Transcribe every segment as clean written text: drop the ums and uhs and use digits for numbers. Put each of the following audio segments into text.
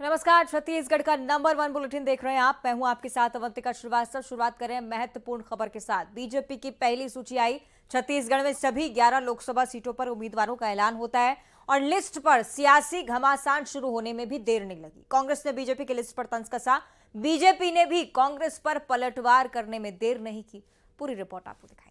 नमस्कार, छत्तीसगढ़ का number 1 bulletin देख रहे हैं आप। मैं हूं आपके साथ अवंतिका श्रीवास्तव। शुरुआत करें महत्वपूर्ण खबर के साथ। बीजेपी की पहली सूची आई। छत्तीसगढ़ में सभी 11 लोकसभा सीटों पर उम्मीदवारों का ऐलान होता है और लिस्ट पर सियासी घमासान शुरू होने में भी देर नहीं लगी। कांग्रेस ने बीजेपी की लिस्ट पर तंज कसा, बीजेपी ने भी कांग्रेस पर पलटवार करने में देर नहीं की। पूरी रिपोर्ट आपको दिखाएंगे।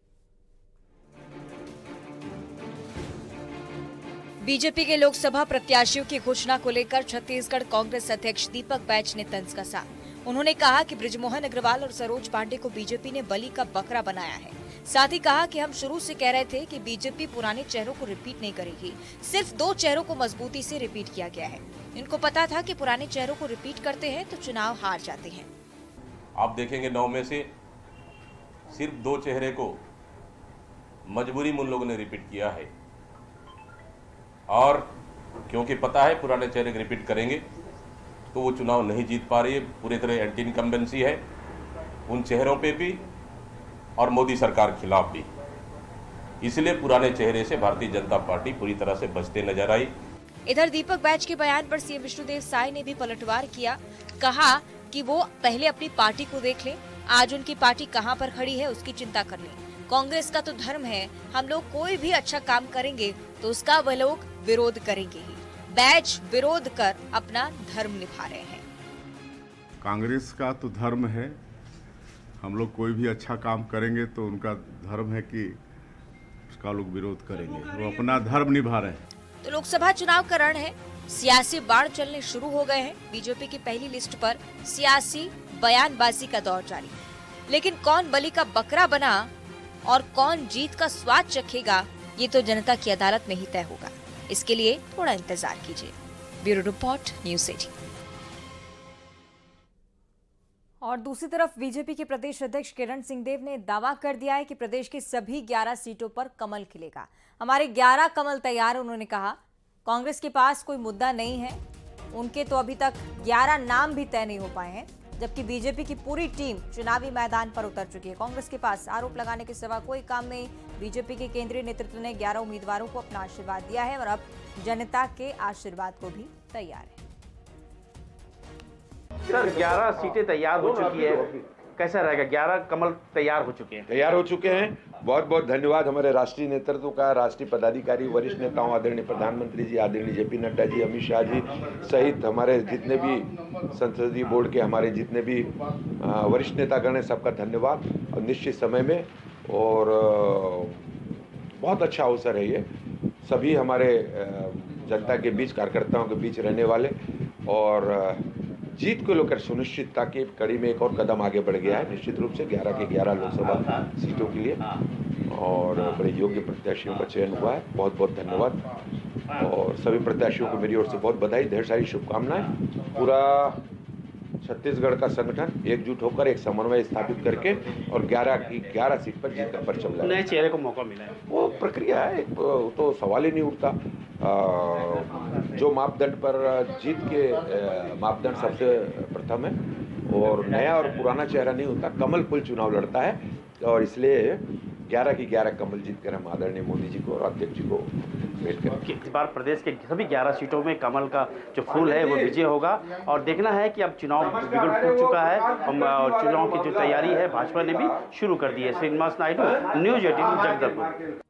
बीजेपी के लोकसभा प्रत्याशियों की घोषणा को लेकर छत्तीसगढ़ कांग्रेस अध्यक्ष दीपक बैज ने तंज कसा। उन्होंने कहा कि बृजमोहन अग्रवाल और सरोज पांडे को बीजेपी ने बलि का बकरा बनाया है। साथ ही कहा कि हम शुरू से कह रहे थे कि बीजेपी पुराने चेहरों को रिपीट नहीं करेगी, सिर्फ 2 चेहरों को मजबूती से रिपीट किया गया है। इनको पता था कि पुराने चेहरों को रिपीट करते हैं तो चुनाव हार जाते हैं। आप देखेंगे 9 में से सिर्फ 2 चेहरे को मजबूरी में उन लोगों ने रिपीट किया है, और क्योंकि पता है पुराने चेहरे रिपीट करेंगे तो वो चुनाव नहीं जीत पा रही है। पूरी तरह एंटी इनकम्बेंसी है उन चेहरों पे भी और मोदी सरकार के खिलाफ भी। इसलिए पुराने चेहरे से भारतीय जनता पार्टी पूरी तरह से बचते नजर आई। इधर दीपक बैज के बयान पर सीएम विष्णुदेव साय ने भी पलटवार किया। कहा कि वो पहले अपनी पार्टी को देख लें, आज उनकी पार्टी कहां पर खड़ी है उसकी चिंता कर लें। कांग्रेस का तो धर्म है, हम लोग कोई भी अच्छा काम करेंगे तो उसका वह लोग विरोध करेंगे ही। बैज विरोध कर अपना धर्म निभा रहे हैं। कांग्रेस का तो धर्म है, हम लोग कोई भी अच्छा काम करेंगे तो उनका धर्म है कि उसका लोग विरोध करेंगे, वो अपना धर्म निभा रहे हैं। तो लोकसभा चुनाव का रण है, सियासी बाढ़ चलने शुरू हो गए हैं। बीजेपी की पहली लिस्ट पर सियासी बयानबाजी का दौर जारी, लेकिन कौन बलि का बकरा बना और कौन जीत का स्वाद चखेगा, ये तो जनता की अदालत में ही तय होगा। इसके लिए थोड़ा इंतजार कीजिए। Bureau report, news 18। और दूसरी तरफ बीजेपी के प्रदेश अध्यक्ष किरण सिंहदेव ने दावा कर दिया है कि प्रदेश की सभी 11 सीटों पर कमल खिलेगा। हमारे 11 कमल तैयार, उन्होंने कहा। कांग्रेस के पास कोई मुद्दा नहीं है, उनके तो अभी तक 11 नाम भी तय नहीं हो पाए हैं, जबकि बीजेपी की पूरी टीम चुनावी मैदान पर उतर चुकी है। कांग्रेस के पास आरोप लगाने के सिवा कोई काम नहीं। बीजेपी के केंद्रीय नेतृत्व ने 11 उम्मीदवारों को अपना आशीर्वाद दिया है और अब जनता के आशीर्वाद को भी तैयार है। सर, 11 सीटें तैयार हो चुकी है, कैसा रहेगा? 11 कमल तैयार हो चुके हैं। बहुत बहुत धन्यवाद हमारे राष्ट्रीय नेतृत्व का, राष्ट्रीय पदाधिकारी, वरिष्ठ नेताओं, आदरणीय प्रधानमंत्री जी, आदरणीय जेपी नड्डा जी, अमित शाह जी सहित हमारे जितने भी संसदीय बोर्ड के हमारे जितने भी वरिष्ठ नेतागण हैं, सबका धन्यवाद। और निश्चित समय में और बहुत अच्छा अवसर है ये, सभी हमारे जनता के बीच, कार्यकर्ताओं के बीच रहने वाले और जीत को लेकर सुनिश्चितता की कड़ी में एक और कदम आगे बढ़ गया है। निश्चित रूप से 11 के 11 लोकसभा सीटों के लिए और बड़े योग्य प्रत्याशियों का चयन हुआ है। बहुत बहुत धन्यवाद और सभी प्रत्याशियों को मेरी ओर से बहुत बधाई, ढेर सारी शुभकामनाएं। पूरा छत्तीसगढ़ का संगठन एकजुट होकर एक समन्वय स्थापित करके और 11 की 11 सीट पर जीत का परचम लाया। नए चेहरे को मौका मिला है, वो प्रक्रिया है, तो सवाल ही नहीं उठता। जो मापदंड पर जीत के मापदंड सबसे प्रथम है और नया और पुराना चेहरा नहीं होता, कमल पुल चुनाव लड़ता है और इसलिए 11 की 11 कमल जीतकर हम आदरणीय मोदी जी को और अध्यक्ष जी को भेंट करेंगे। इस बार प्रदेश के सभी 11 सीटों में कमल का जो फूल है वो विजय होगा और देखना है कि अब चुनाव बिगड़ फूट चुका है और चुनाव की जो तैयारी है भाजपा ने भी शुरू कर दी है। श्रीनिवास नायडू, न्यूज़ 18, जगदलपुर।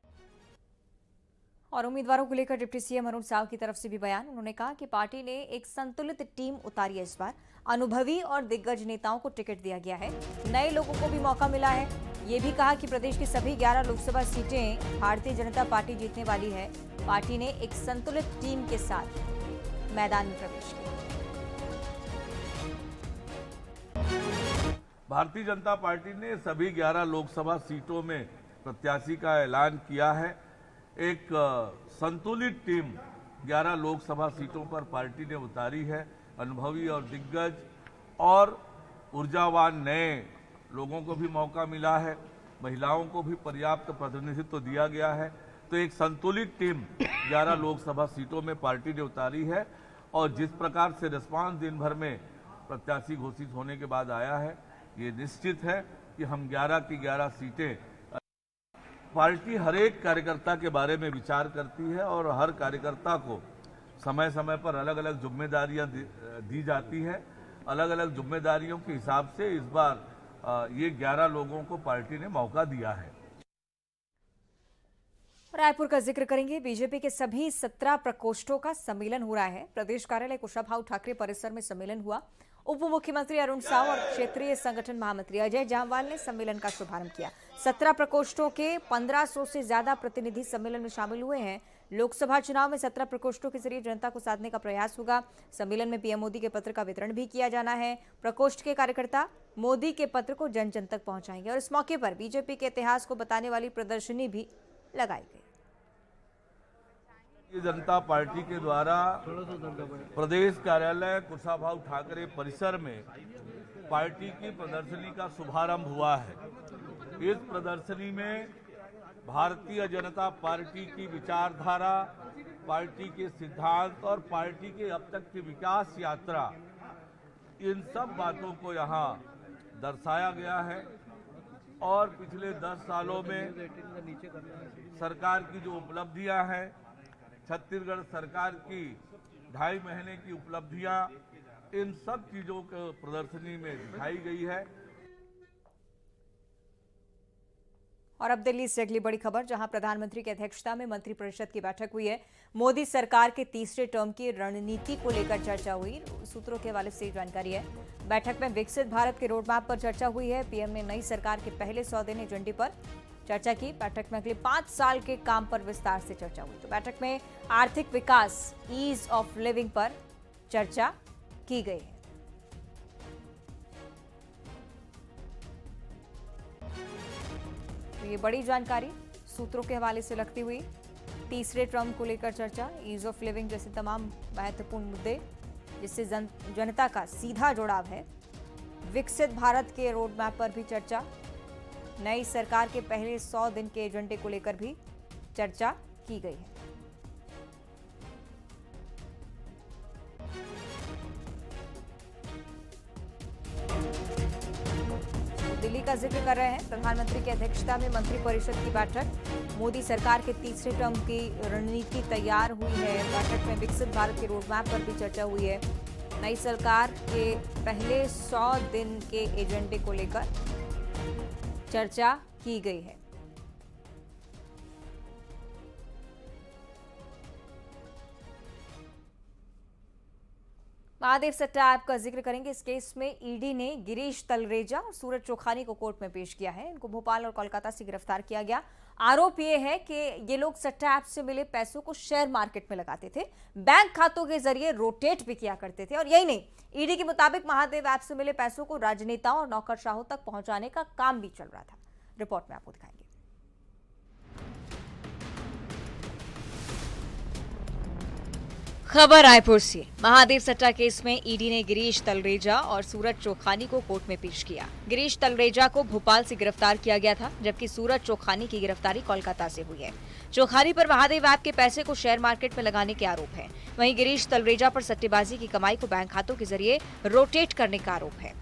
और उम्मीदवारों को लेकर डिप्टी सीएम अरुण साव की तरफ से भी बयान। उन्होंने कहा कि पार्टी ने एक संतुलित टीम उतारी है। इस बार अनुभवी और दिग्गज नेताओं को टिकट दिया गया है, नए लोगों को भी मौका मिला है। ये भी कहा कि प्रदेश की सभी 11 लोकसभा सीटें भारतीय जनता पार्टी जीतने वाली है। पार्टी ने एक संतुलित टीम के साथ मैदान में प्रवेश किया। भारतीय जनता पार्टी ने सभी 11 लोकसभा सीटों में प्रत्याशी का ऐलान किया है। एक संतुलित टीम 11 लोकसभा सीटों पर पार्टी ने उतारी है। अनुभवी और दिग्गज और ऊर्जावान नए लोगों को भी मौका मिला है, महिलाओं को भी पर्याप्त प्रतिनिधित्व दिया गया है। तो एक संतुलित टीम 11 लोकसभा सीटों में पार्टी ने उतारी है और जिस प्रकार से रिस्पांस दिन भर में प्रत्याशी घोषित होने के बाद आया है, ये निश्चित है कि हम 11 की 11 सीटें, पार्टी हर एक कार्यकर्ता के बारे में विचार करती है और हर कार्यकर्ता को समय समय पर अलग अलग जिम्मेदारियां दी जाती है। अलग अलग जिम्मेदारियों के हिसाब से इस बार ये 11 लोगों को पार्टी ने मौका दिया है। रायपुर का जिक्र करेंगे। बीजेपी के सभी 17 प्रकोष्ठों का सम्मेलन हो रहा है। प्रदेश कार्यालय कुशाभाऊ ठाकरे परिसर में सम्मेलन हुआ। उप मुख्यमंत्री अरुण साव और क्षेत्रीय संगठन महामंत्री अजय जामवाल ने सम्मेलन का शुभारंभ किया। 17 प्रकोष्ठों के 1500 से ज्यादा प्रतिनिधि सम्मेलन में शामिल हुए हैं। लोकसभा चुनाव में 17 प्रकोष्ठों के जरिए जनता को साधने का प्रयास होगा। सम्मेलन में पीएम मोदी के पत्र का वितरण भी किया जाना है। प्रकोष्ठ के कार्यकर्ता मोदी के पत्र को जन जन तक पहुंचाएंगे और इस मौके पर बीजेपी के इतिहास को बताने वाली प्रदर्शनी भी लगाई गई। जनता पार्टी के द्वारा प्रदेश कार्यालय कुशाभाऊ ठाकरे परिसर में पार्टी की प्रदर्शनी का शुभारंभ हुआ है। इस प्रदर्शनी में भारतीय जनता पार्टी की विचारधारा, पार्टी के सिद्धांत और पार्टी के अब तक की विकास यात्रा, इन सब बातों को यहाँ दर्शाया गया है। और पिछले 10 सालों में सरकार की जो उपलब्धियां हैं, छत्तीसगढ़ सरकार की 2.5 महीने की उपलब्धियां, इन सब चीजों को प्रदर्शनी में दिखाई गई है। और अब दिल्ली से अगली बड़ी खबर, जहां प्रधानमंत्री की अध्यक्षता में मंत्रिपरिषद की बैठक हुई है। मोदी सरकार के तीसरे टर्म की रणनीति को लेकर चर्चा हुई। सूत्रों के हवाले से जानकारी है। बैठक में विकसित भारत के रोडमैप पर चर्चा हुई है। पीएम ने नई सरकार के पहले 100 दिन एजेंडे पर चर्चा की। बैठक में अगले 5 साल के काम पर विस्तार से चर्चा हुई। तो बैठक में आर्थिक विकास, ईज ऑफ लिविंग पर चर्चा की गई है। तो ये बड़ी जानकारी सूत्रों के हवाले से लगती हुई। तीसरे टर्म को लेकर चर्चा, ईज ऑफ लिविंग जैसे तमाम महत्वपूर्ण मुद्दे जिससे जनता का सीधा जुड़ाव है। विकसित भारत के रोड मैप पर भी चर्चा, नई सरकार के पहले 100 दिन के एजेंडे को लेकर भी चर्चा की गई है। दिल्ली का जिक्र कर रहे हैं। प्रधानमंत्री की अध्यक्षता में मंत्रिपरिषद की बैठक, मोदी सरकार के तीसरे टर्म की रणनीति तैयार हुई है। बैठक में विकसित भारत के रोडमैप पर भी चर्चा हुई है। नई सरकार के पहले 100 दिन के एजेंडे को लेकर चर्चा की गई है। महादेव सट्टा ऐप का जिक्र करेंगे। इस केस में ईडी ने गिरीश तलरेजा और सूरज चोखानी को कोर्ट में पेश किया है। इनको भोपाल और कोलकाता से गिरफ्तार किया गया। आरोप ये है कि ये लोग सट्टा ऐप से मिले पैसों को शेयर मार्केट में लगाते थे, बैंक खातों के जरिए रोटेट भी किया करते थे। और यही नहीं, ईडी के मुताबिक महादेव ऐप से मिले पैसों को राजनेताओं और नौकरशाहों तक पहुंचाने का काम भी चल रहा था। रिपोर्ट में आपको दिखाएंगे। खबर रायपुर से। महादेव सट्टा केस में ईडी ने गिरीश तलरेजा और सूरज चोखानी को कोर्ट में पेश किया। गिरीश तलरेजा को भोपाल से गिरफ्तार किया गया था, जबकि सूरज चोखानी की गिरफ्तारी कोलकाता से हुई है। चोखानी पर महादेव ऐप के पैसे को शेयर मार्केट में लगाने के आरोप है। वहीं गिरीश तलरेजा पर सट्टेबाजी की कमाई को बैंक खातों के जरिए रोटेट करने का आरोप है।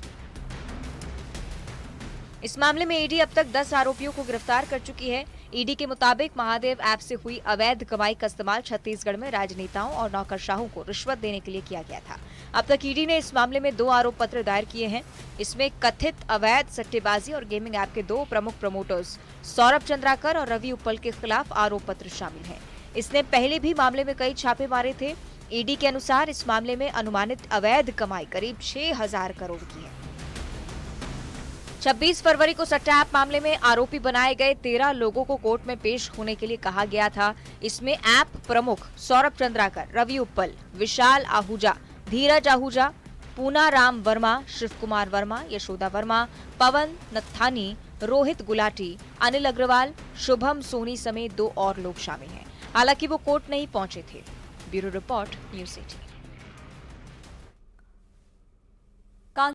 इस मामले में ईडी अब तक 10 आरोपियों को गिरफ्तार कर चुकी है। ईडी के मुताबिक महादेव ऐप से हुई अवैध कमाई का इस्तेमाल छत्तीसगढ़ में राजनेताओं और नौकरशाहों को रिश्वत देने के लिए किया गया था। अब तक ईडी ने इस मामले में 2 आरोप पत्र दायर किए हैं। इसमें कथित अवैध सट्टेबाजी और गेमिंग ऐप के 2 प्रमुख प्रमोटर्स सौरभ चंद्राकर और रवि उप्पल के खिलाफ आरोप पत्र शामिल हैं। इसने पहले भी मामले में कई छापे मारे थे। ईडी के अनुसार इस मामले में अनुमानित अवैध कमाई करीब 6000 करोड़ की है। 26 फरवरी को सट्टा ऐप मामले में आरोपी बनाए गए 13 लोगों को कोर्ट में पेश होने के लिए कहा गया था। इसमें ऐप प्रमुख सौरभ चंद्राकर, रवि उप्पल, विशाल आहूजा, धीरज आहूजा, पूना राम वर्मा, शिव कुमार वर्मा, यशोदा वर्मा, पवन नत्थानी, रोहित गुलाटी, अनिल अग्रवाल, शुभम सोनी समेत 2 और लोग शामिल हैं। हालांकि वो कोर्ट नहीं पहुंचे थे। Bureau report, news 18।